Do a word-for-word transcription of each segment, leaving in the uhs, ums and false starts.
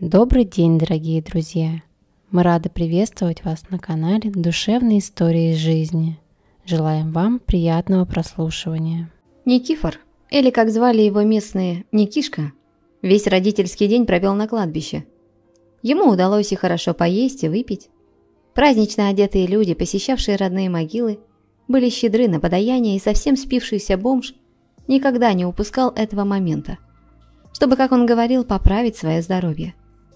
Добрый день, дорогие друзья! Мы рады приветствовать вас на канале Душевные истории из жизни. Желаем вам приятного прослушивания. Никифор, или как звали его местные Никишка, весь родительский день провел на кладбище. Ему удалось и хорошо поесть, и выпить. Празднично одетые люди, посещавшие родные могилы, были щедры на подаяние, и совсем спившийся бомж никогда не упускал этого момента, чтобы, как он говорил, поправить свое здоровье.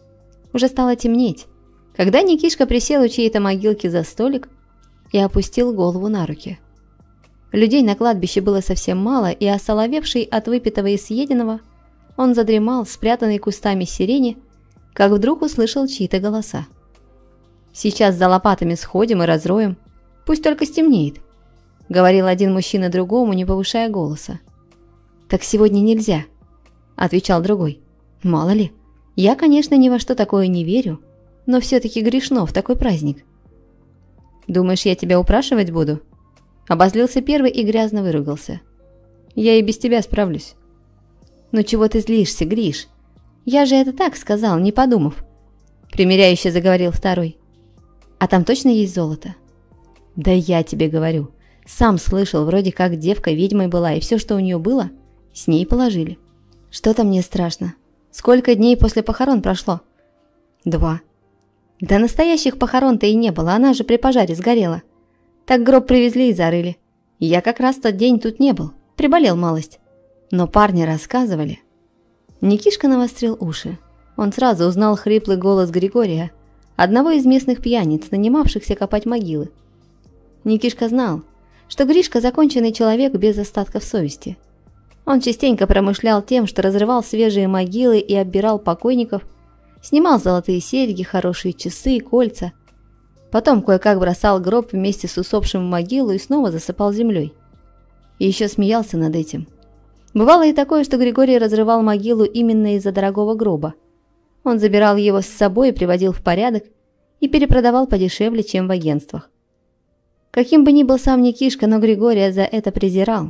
Уже стало темнеть, когда Никишка присел у чьей-то могилки за столик и опустил голову на руки. Людей на кладбище было совсем мало, и осоловевший от выпитого и съеденного, он задремал, спрятанный кустами сирени, как вдруг услышал чьи-то голоса. «Сейчас за лопатами сходим и разроем, пусть только стемнеет», — говорил один мужчина другому, не повышая голоса. «Так сегодня нельзя», — отвечал другой. «Мало ли, я, конечно, ни во что такое не верю, но все-таки грешно в такой праздник». «Думаешь, я тебя упрашивать буду?» Обозлился первый и грязно выругался. «Я и без тебя справлюсь». «Ну чего ты злишься, Гриш? Я же это так сказал, не подумав», — примиряюще заговорил второй. «А там точно есть золото?» «Да я тебе говорю, сам слышал, вроде как девка ведьмой была, и все, что у нее было, с ней положили». «Что-то мне страшно. Сколько дней после похорон прошло?» «Два». «Да настоящих похорон-то и не было, она же при пожаре сгорела. Так гроб привезли и зарыли. Я как раз в тот день тут не был, приболел малость. Но парни рассказывали». Никишка навострил уши. Он сразу узнал хриплый голос Григория, одного из местных пьяниц, нанимавшихся копать могилы. Никишка знал, что Гришка законченный человек без остатков совести. Он частенько промышлял тем, что разрывал свежие могилы и оббирал покойников, снимал золотые серьги, хорошие часы и кольца. Потом кое-как бросал гроб вместе с усопшим в могилу и снова засыпал землей. И еще смеялся над этим. Бывало и такое, что Григорий разрывал могилу именно из-за дорогого гроба. Он забирал его с собой и приводил в порядок и перепродавал подешевле, чем в агентствах. Каким бы ни был сам Никишка, но Григория за это презирал.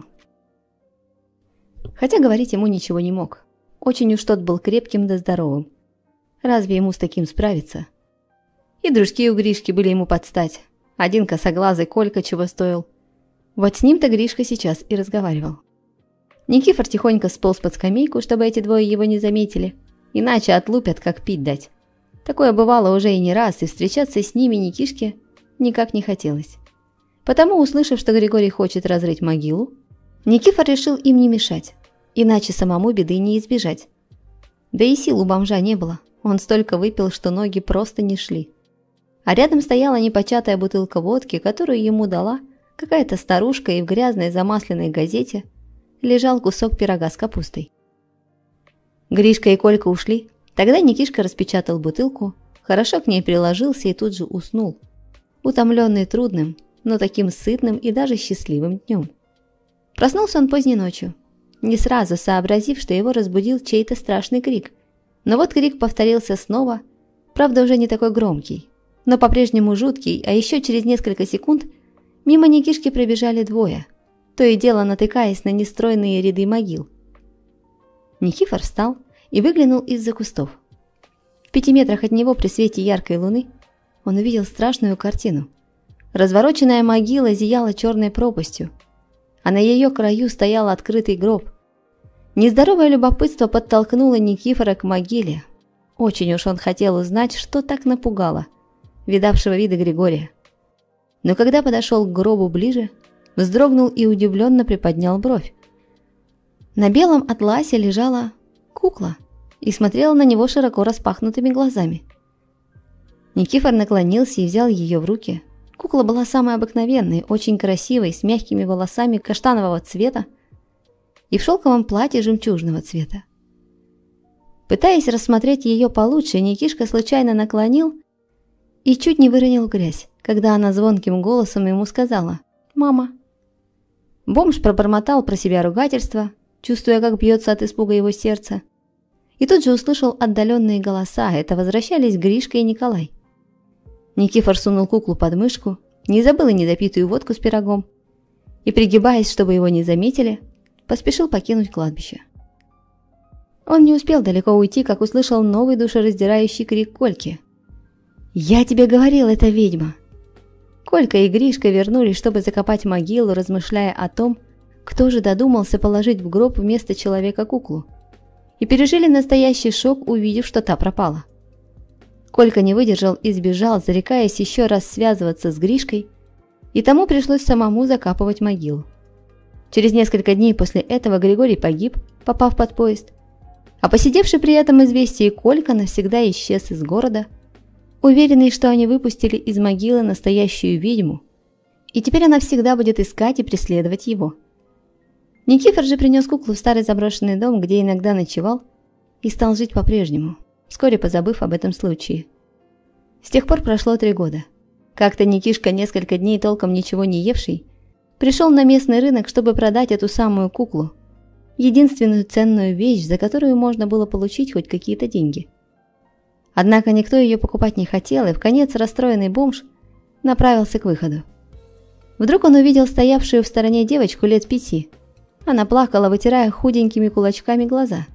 Хотя говорить ему ничего не мог. Очень уж тот был крепким да здоровым. Разве ему с таким справиться? И дружки у Гришки были ему подстать. Один косоглазый Колька чего стоил. Вот с ним-то Гришка сейчас и разговаривал. Никифор тихонько сполз под скамейку, чтобы эти двое его не заметили, иначе отлупят, как пить дать. Такое бывало уже и не раз, и встречаться с ними Никишке никак не хотелось. Потому, услышав, что Григорий хочет разрыть могилу, Никифор решил им не мешать, иначе самому беды не избежать. Да и сил у бомжа не было, он столько выпил, что ноги просто не шли. А рядом стояла непочатая бутылка водки, которую ему дала какая-то старушка, и в грязной замасленной газете лежал кусок пирога с капустой. Гришка и Колька ушли, тогда Никишка распечатал бутылку, хорошо к ней приложился и тут же уснул, утомленный трудным, но таким сытным и даже счастливым днем. Проснулся он поздней ночью, не сразу сообразив, что его разбудил чей-то страшный крик. Но вот крик повторился снова, правда уже не такой громкий, но по-прежнему жуткий, а еще через несколько секунд мимо Никишки пробежали двое, то и дело натыкаясь на нестройные ряды могил. Никифор встал и выглянул из-за кустов. В пяти метрах от него при свете яркой луны он увидел страшную картину. Развороченная могила зияла черной пропастью, а на ее краю стоял открытый гроб. Нездоровое любопытство подтолкнуло Никифора к могиле. Очень уж он хотел узнать, что так напугало видавшего вида Григория. Но когда подошел к гробу ближе, вздрогнул и удивленно приподнял бровь. На белом атласе лежала кукла и смотрела на него широко распахнутыми глазами. Никифор наклонился и взял ее в руки. Кукла была самой обыкновенной, очень красивой, с мягкими волосами каштанового цвета и в шелковом платье жемчужного цвета. Пытаясь рассмотреть ее получше, Никишка случайно наклонил и чуть не выронил грязь, когда она звонким голосом ему сказала «Мама». Бомж пробормотал про себя ругательство, чувствуя, как бьется от испуга его сердце, и тут же услышал отдаленные голоса, это возвращались Гришка и Николай. Никифор сунул куклу под мышку, не забыл и недопитую водку с пирогом, и, пригибаясь, чтобы его не заметили, поспешил покинуть кладбище. Он не успел далеко уйти, как услышал новый душераздирающий крик Кольки. «Я тебе говорил, это ведьма!» Колька и Гришка вернулись, чтобы закопать могилу, размышляя о том, кто же додумался положить в гроб вместо человека куклу, и пережили настоящий шок, увидев, что та пропала. Колька не выдержал и сбежал, зарекаясь еще раз связываться с Гришкой, и тому пришлось самому закапывать могилу. Через несколько дней после этого Григорий погиб, попав под поезд, а посидевший при этом известие Колька навсегда исчез из города, уверенный, что они выпустили из могилы настоящую ведьму, и теперь она всегда будет искать и преследовать его. Никифор же принес куклу в старый заброшенный дом, где иногда ночевал, и стал жить по-прежнему, вскоре позабыв об этом случае. С тех пор прошло три года. Как-то Никишка, несколько дней толком ничего не евший, пришел на местный рынок, чтобы продать эту самую куклу, единственную ценную вещь, за которую можно было получить хоть какие-то деньги. Однако никто ее покупать не хотел, и вконец расстроенный бомж направился к выходу. Вдруг он увидел стоявшую в стороне девочку лет пяти. Она плакала, вытирая худенькими кулачками глаза.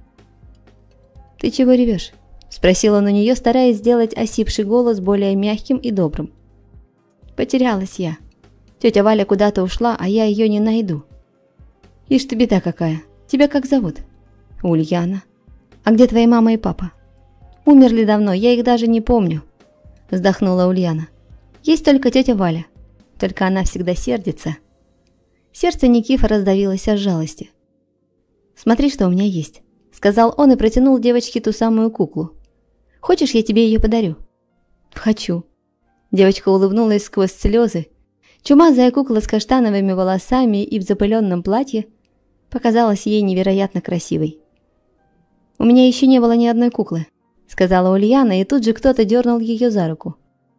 «Ты чего ревешь?» – спросил он у нее, стараясь сделать осипший голос более мягким и добрым. «Потерялась я. Тетя Валя куда-то ушла, а я ее не найду». «Ишь ты, беда какая. Тебя как зовут?» «Ульяна». «А где твои мама и папа?» «Умерли давно, я их даже не помню», – вздохнула Ульяна. «Есть только тетя Валя. Только она всегда сердится». Сердце Никифора сдавилось от жалости. «Смотри, что у меня есть», – сказал он и протянул девочке ту самую куклу. «Хочешь, я тебе ее подарю?» «Хочу». Девочка улыбнулась сквозь слезы. Чумазая кукла с каштановыми волосами и в запыленном платье показалась ей невероятно красивой. «У меня еще не было ни одной куклы», – сказала Ульяна, и тут же кто-то дернул ее за руку.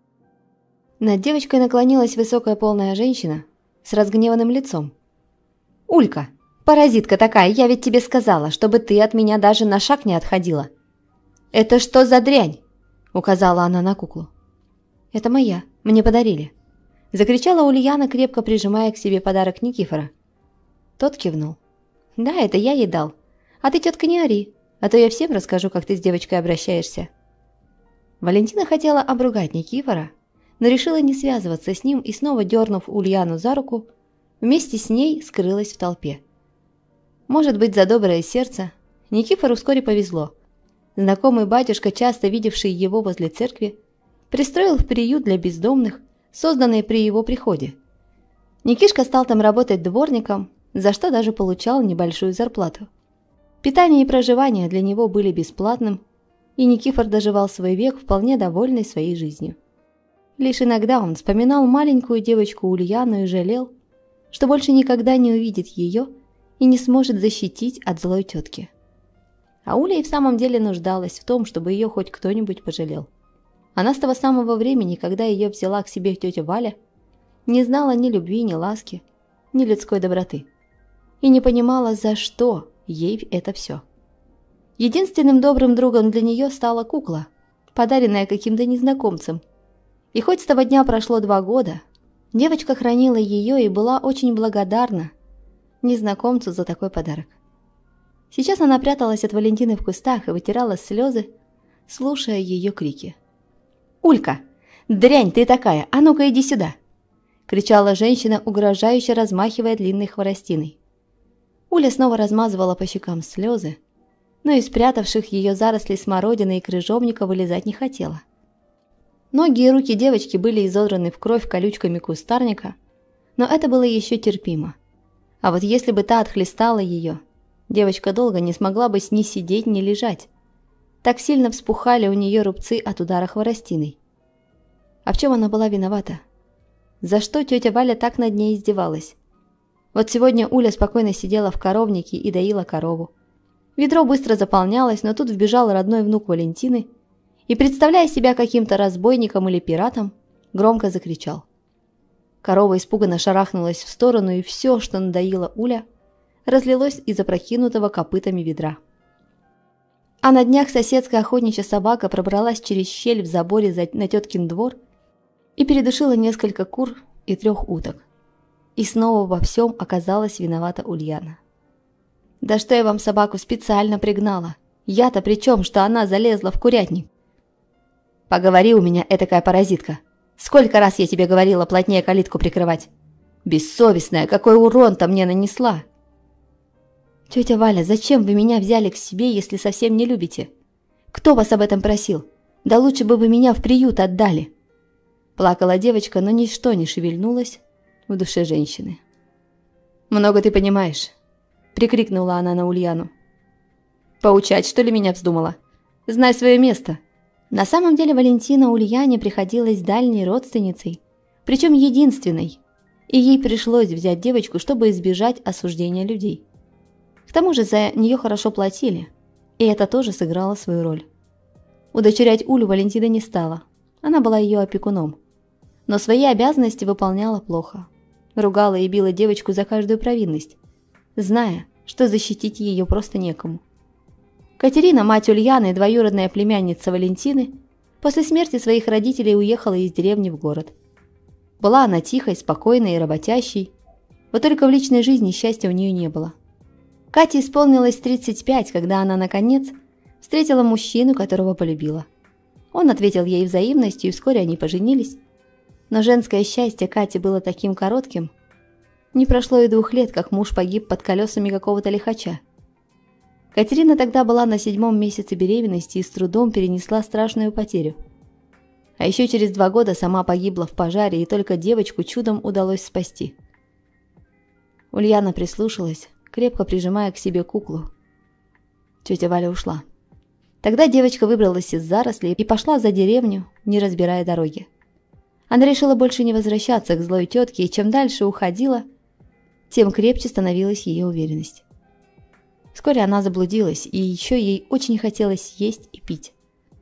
Над девочкой наклонилась высокая полная женщина с разгневанным лицом. «Улька, паразитка такая, я ведь тебе сказала, чтобы ты от меня даже на шаг не отходила». «Это что за дрянь?» – указала она на куклу. «Это моя, мне подарили», – закричала Ульяна, крепко прижимая к себе подарок Никифора. Тот кивнул. «Да, это я ей дал. А ты, тетка, не ори, а то я всем расскажу, как ты с девочкой обращаешься». Валентина хотела обругать Никифора, но решила не связываться с ним и, снова дернув Ульяну за руку, вместе с ней скрылась в толпе. Может быть, за доброе сердце Никифору вскоре повезло. Знакомый батюшка, часто видевший его возле церкви, пристроил в приют для бездомных, созданный при его приходе. Никишка стал там работать дворником, за что даже получал небольшую зарплату. Питание и проживание для него были бесплатным, и Никифор доживал свой век вполне довольный своей жизнью. Лишь иногда он вспоминал маленькую девочку Ульяну и жалел, что больше никогда не увидит ее и не сможет защитить от злой тетки. А Уля и в самом деле нуждалась в том, чтобы ее хоть кто-нибудь пожалел. Она с того самого времени, когда ее взяла к себе тетя Валя, не знала ни любви, ни ласки, ни людской доброты. И не понимала, за что ей это все. Единственным добрым другом для нее стала кукла, подаренная каким-то незнакомцем. И хоть с того дня прошло два года, девочка хранила ее и была очень благодарна незнакомцу за такой подарок. Сейчас она пряталась от Валентины в кустах и вытирала слезы, слушая ее крики. «Улька, дрянь ты такая, а ну-ка иди сюда!» – кричала женщина, угрожающе размахивая длинной хворостиной. Уля снова размазывала по щекам слезы, но из спрятавших ее зарослей смородины и крыжовника вылезать не хотела. Ноги и руки девочки были изодраны в кровь колючками кустарника, но это было еще терпимо. А вот если бы та отхлестала ее, девочка долго не смогла бы ни сидеть, ни лежать. Так сильно вспухали у нее рубцы от удара хворостиной. А в чем она была виновата? За что тетя Валя так над ней издевалась? Вот сегодня Уля спокойно сидела в коровнике и доила корову. Ведро быстро заполнялось, но тут вбежал родной внук Валентины и, представляя себя каким-то разбойником или пиратом, громко закричал. Корова испуганно шарахнулась в сторону, и все, что надоила Уля, разлилось из опрокинутого копытами ведра. А на днях соседская охотничья собака пробралась через щель в заборе на теткин двор и передушила несколько кур и трех уток. И снова во всем оказалась виновата Ульяна. «Да что я вам собаку специально пригнала?» Я-то при чем, что она залезла в курятник? Поговори у меня, этакая паразитка. Сколько раз я тебе говорила плотнее калитку прикрывать? Бессовестная, какой урон-то мне нанесла. Тетя Валя, зачем вы меня взяли к себе, если совсем не любите? Кто вас об этом просил? Да лучше бы вы меня в приют отдали. Плакала девочка, но ничто не шевельнулось в душе женщины. «Много ты понимаешь», — прикрикнула она на Ульяну. «Поучать, что ли, меня вздумала? Знай свое место». На самом деле Валентина Ульяне приходилась дальней родственницей, причем единственной, и ей пришлось взять девочку, чтобы избежать осуждения людей. К тому же за нее хорошо платили, и это тоже сыграло свою роль. Удочерять Улю Валентина не стала, она была ее опекуном, но свои обязанности выполняла плохо. Ругала и била девочку за каждую провинность, зная, что защитить ее просто некому. Катерина, мать Ульяны и двоюродная племянница Валентины, после смерти своих родителей уехала из деревни в город. Была она тихой, спокойной и работящей, вот только в личной жизни счастья у нее не было. Кате исполнилось тридцать пять, когда она, наконец, встретила мужчину, которого полюбила. Он ответил ей взаимностью, и вскоре они поженились. Но женское счастье Кати было таким коротким. Не прошло и двух лет, как муж погиб под колесами какого-то лихача. Катерина тогда была на седьмом месяце беременности и с трудом перенесла страшную потерю. А еще через два года сама погибла в пожаре, и только девочку чудом удалось спасти. Ульяна прислушалась, крепко прижимая к себе куклу. Тетя Валя ушла. Тогда девочка выбралась из зарослей и пошла за деревню, не разбирая дороги. Она решила больше не возвращаться к злой тетке, и чем дальше уходила, тем крепче становилась ее уверенность. Вскоре она заблудилась, и еще ей очень хотелось есть и пить.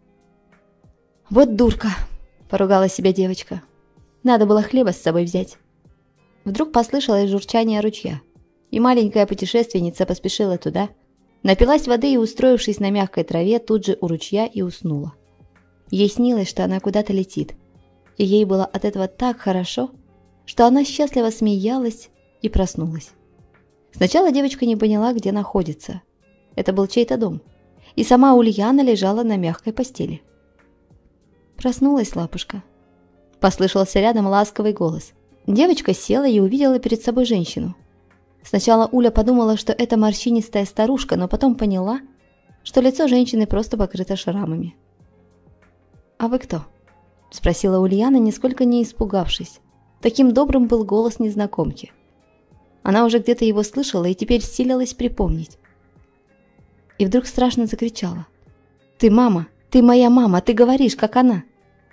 «Вот дурка!» – поругала себя девочка. «Надо было хлеба с собой взять». Вдруг послышалось журчание ручья, и маленькая путешественница поспешила туда, напилась воды и, устроившись на мягкой траве, тут же у ручья и уснула. Ей снилось, что она куда-то летит, и ей было от этого так хорошо, что она счастливо смеялась и проснулась. Сначала девочка не поняла, где находится. Это был чей-то дом, и сама Ульяна лежала на мягкой постели. «Проснулась лапушка», – послышался рядом ласковый голос. Девочка села и увидела перед собой женщину. Сначала Уля подумала, что это морщинистая старушка, но потом поняла, что лицо женщины просто покрыто шрамами. «А вы кто?» – спросила Ульяна, нисколько не испугавшись. Таким добрым был голос незнакомки. Она уже где-то его слышала и теперь силилась припомнить. И вдруг страшно закричала. «Ты мама! Ты моя мама! Ты говоришь, как она!»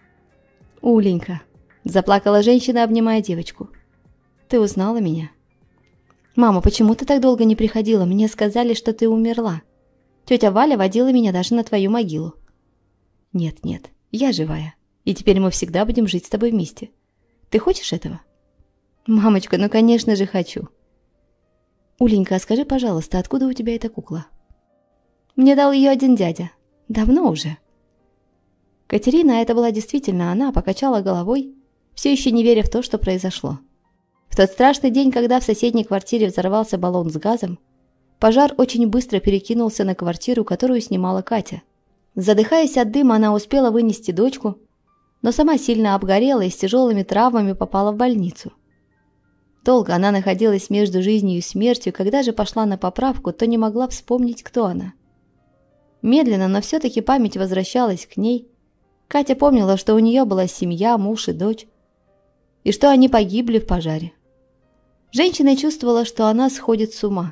«Уленька!» – заплакала женщина, обнимая девочку. «Ты узнала меня?» «Мама, почему ты так долго не приходила? Мне сказали, что ты умерла. Тетя Валя водила меня даже на твою могилу». «Нет, нет, я живая, и теперь мы всегда будем жить с тобой вместе. Ты хочешь этого?» «Мамочка, ну конечно же хочу». «Уленька, а скажи, пожалуйста, откуда у тебя эта кукла?» «Мне дал ее один дядя. Давно уже». Катерина, это была действительно она, покачала головой, все еще не веря в то, что произошло. В тот страшный день, когда в соседней квартире взорвался баллон с газом, пожар очень быстро перекинулся на квартиру, которую снимала Катя. Задыхаясь от дыма, она успела вынести дочку, но сама сильно обгорела и с тяжелыми травмами попала в больницу. Долго она находилась между жизнью и смертью, когда же пошла на поправку, то не могла вспомнить, кто она. Медленно, но все-таки память возвращалась к ней. Катя помнила, что у нее была семья, муж и дочь, и что они погибли в пожаре. Женщина чувствовала, что она сходит с ума,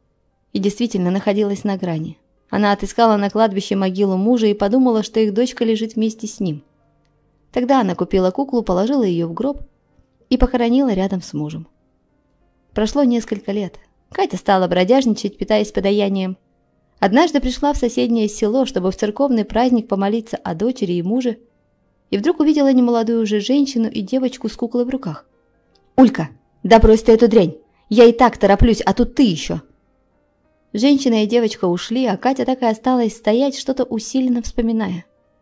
и действительно находилась на грани. Она отыскала на кладбище могилу мужа и подумала, что их дочка лежит вместе с ним. Тогда она купила куклу, положила ее в гроб и похоронила рядом с мужем. Прошло несколько лет. Катя стала бродяжничать, питаясь подаянием. Однажды пришла в соседнее село, чтобы в церковный праздник помолиться о дочери и муже, и вдруг увидела немолодую уже женщину и девочку с куклой в руках. «Улька, да брось ты эту дрянь! Я и так тороплюсь, а тут ты еще!» Женщина и девочка ушли, а Катя так и осталась стоять, что-то усиленно вспоминая.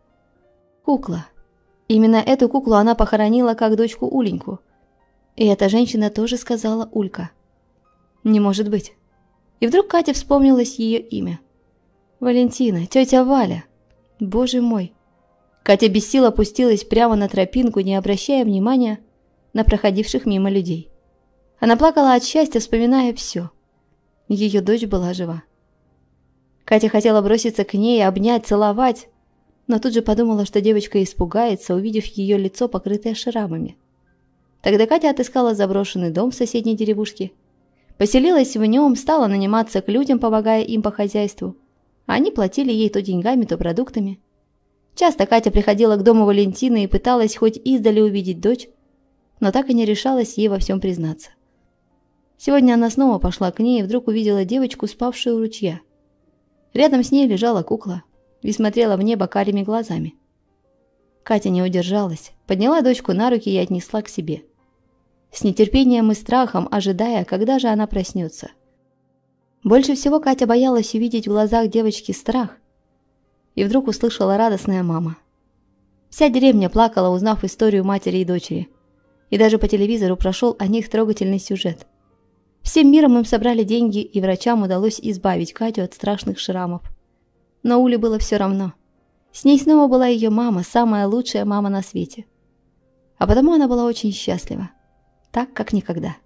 Кукла. Именно эту куклу она похоронила как дочку Уленьку. И эта женщина тоже сказала Улька. Не может быть. И вдруг Кате вспомнилось ее имя. Валентина, тетя Валя! Боже мой!» Катя без сил опустилась прямо на тропинку, не обращая внимания на проходивших мимо людей. Она плакала от счастья, вспоминая все. Ее дочь была жива. Катя хотела броситься к ней, обнять, целовать, но тут же подумала, что девочка испугается, увидев ее лицо, покрытое шрамами. Тогда Катя отыскала заброшенный дом в соседней деревушке, поселилась в нем, стала наниматься к людям, помогая им по хозяйству. Они платили ей то деньгами, то продуктами. Часто Катя приходила к дому Валентины и пыталась хоть издали увидеть дочь, но так и не решалась ей во всем признаться. Сегодня она снова пошла к ней и вдруг увидела девочку, спавшую у ручья. Рядом с ней лежала кукла и смотрела в небо карими глазами. Катя не удержалась, подняла дочку на руки и отнесла к себе, с нетерпением и страхом ожидая, когда же она проснется. Больше всего Катя боялась увидеть в глазах девочки страх, и вдруг услышала радостная мама. Вся деревня плакала, узнав историю матери и дочери, и даже по телевизору прошел о них трогательный сюжет. Всем миром им собрали деньги, и врачам удалось избавить Катю от страшных шрамов. Но Уле было все равно. С ней снова была ее мама, самая лучшая мама на свете. А потому она была очень счастлива, так как никогда.